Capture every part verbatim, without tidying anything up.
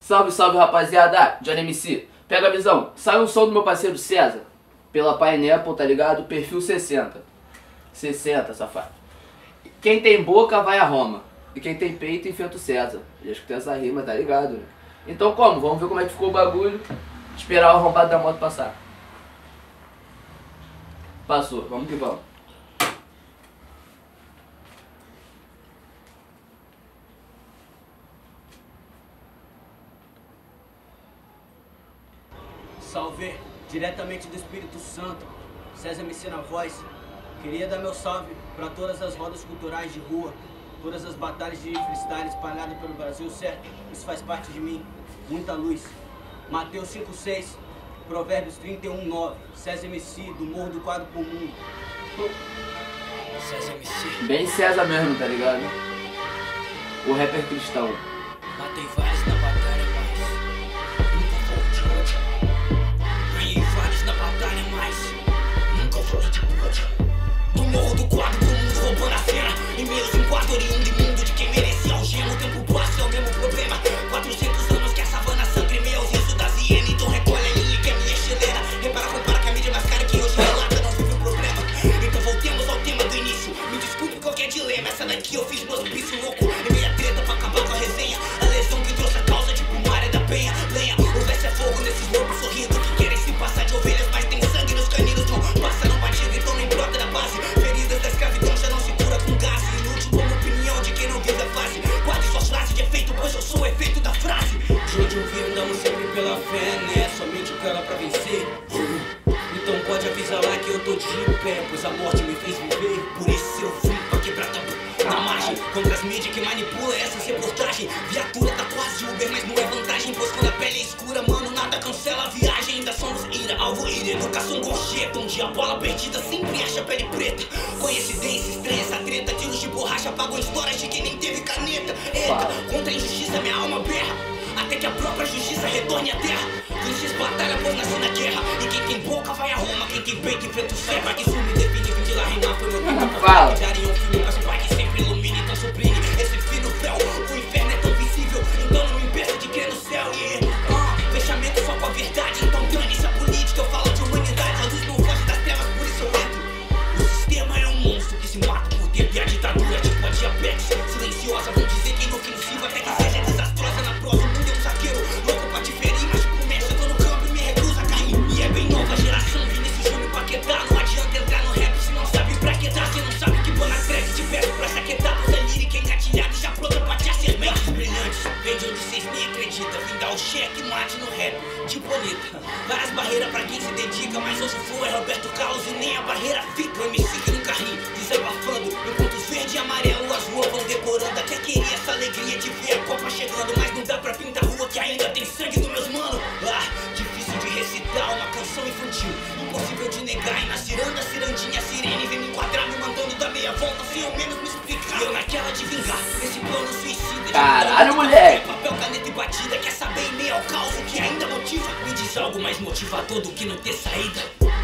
Salve, salve, rapaziada, Johnny M C. Pega a visão, sai um som do meu parceiro César, pela Pineapple, tá ligado? Perfil sessenta. sessenta, safado. Quem tem boca vai a Roma, e quem tem peito enfrenta o César. Já escutei essa rima, tá ligado, né? Então como? Vamos ver como é que ficou o bagulho. Esperar o arrombado da moto passar. Passou, vamos que vamos. Salve, diretamente do Espírito Santo, César M C na voz. Queria dar meu salve para todas as rodas culturais de rua, todas as batalhas de freestyle espalhadas pelo Brasil, certo? Isso faz parte de mim, muita luz. Mateus cinco seis, Provérbios trinta e um nove, César M C, do Morro do Quadro pro Mundo. César M C. Bem César mesmo, tá ligado? O rapper cristão. Matei vários na batalha, mas nunca vou de ódio. Ganhei vários na batalha, mas nunca vou de ódio. Do Morro do Quadro pro Mundo, roubando a cena. Em meio de um quadro oriundo imundo de quem merecia algema. O tempo passa, é o mesmo problema. quatrocentos anos que a savana sangra em meio aos risos das hienas. Então recolhe a linha que é minha chilena. Repara, compara com a mídia mais cara que hoje relata, não vive o problema. Então voltemos ao tema do início. Me desculpe qualquer dilema, essa daqui eu fiz no hospício louco. Em meia treta pra acabar com a resenha. A lesão que trouxe a causa, tipo Maria da Penha. Lenha, o verso é fogo nesses lobos sorrindo que querem se passar de ovelhas, mas tem sangue nos caninos. Não passa, não batido, então nem brota da base. Feridas da escravidão já não se cura com gás. Inútil como opinião de quem não vive a fase. Guarde suas frases de efeito, pois eu sou o efeito da frase. De onde eu vim, andamos sempre pela fé, né? Somente o cara pra vencer. Então pode avisar lá que eu tô de pé, pois a morte me fez viver. Por isso eu vim pra quebrar tabu na margem, contra as mídias que manipulam essas reportagens. Viatura tá quase Uber, mas não é vantagem, pois quando a pele é escura, mano, nada cancela a viagem. Ainda somos ira, alvo ira, educação gorjeta, onde a bola perdida sempre acha pele preta. Coincidência estranha, essa treta, tiros de borracha apagam histórias de quem nem teve caneta. Eita, contra a injustiça minha alma berra, até que a própria justiça retorne à terra. Vences batalha, pois nasci na guerra. E quem tem boca vai a Roma, quem tem peito enfrenta o céu. Vai que isso me define, vim de lá reinar, foi meu tempo. Fala. Daria um filme, mas o pai que sempre ilumina, então sublime esse fino véu. O inferno é tão visível, então não me impeça de crer no céu. E ah, fechamento só com a verdade, então dane-se a política. Eu falo de humanidade, a luz não foge das trevas, por isso eu entro. O sistema é um monstro que se mata por tempo. E a ditadura tipo a diabetes, silenciosa, vão dizer que inofensiva, até que seja desastrosa na prosa. O mundo é um zagueiro, louco pra te ferir, mas tipo mestre, eu tô no campo e me recuso a cair. E é bem nova geração, Vinícius Júnior Paquetá. Não adianta entrar no rap se não sabe pra que dar. Se não sabe que pôr na track, te peço pra saquetar. Pois é lírica engatilhada e já pronta pra te acertar. Mentes brilhantes, vem de onde vocês nem acreditam. Vim dar o cheque mate no rap, de bonita. Várias barreiras pra quem se dedica, mas hoje o flow é Roberto Carlos e nem a barreira fica. O M C que nunca ri, desabafando, enquanto os verde e amarelo as ruas vão decorando. Até queria essa alegria de ver a Copa chegando, mas não dá pra pintar rua que ainda tem sangue dos meus manos. Ah, difícil de recitar uma canção infantil, impossível de negar. E na ciranda, cirandinha, sirene vem me enquadrar, me mandando dar meia volta sem ao menos me explicar. E eu naquela de vingar, nesse plano suicida. Caralho, moleque! Papel, caneta e batida, quer saber em meio ao caos o que ainda motiva? Me diz algo mais motivador do que não ter saída.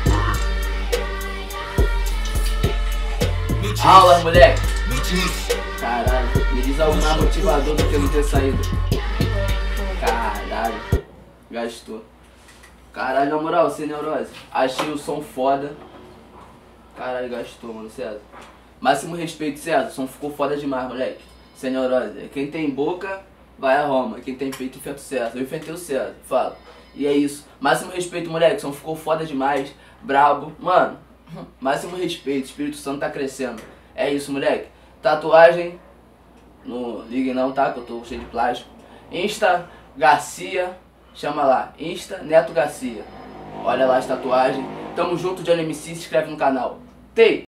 Me diz, Aula, moleque! me diz. Caralho, me diz algo mais motivador do que não ter saído. Caralho, gastou. Caralho, na moral, sem neurose. Achei o som foda. Caralho, gastou, mano, César. Máximo respeito, César. O som ficou foda demais, moleque. Sem neurose. Quem tem boca vai a Roma. Quem tem peito enfrenta o César. Eu enfrentei o César, fala. E é isso. Máximo respeito, moleque. O som ficou foda demais. Brabo. Mano, máximo respeito. O Espírito Santo tá crescendo. É isso, moleque. Tatuagem. Não ligue não, tá? Que eu tô cheio de plástico. Insta Garcia. Chama lá. Insta Neto Garcia. Olha lá as tatuagens. Tamo junto, Johnny M C. Se inscreve no canal. Tei!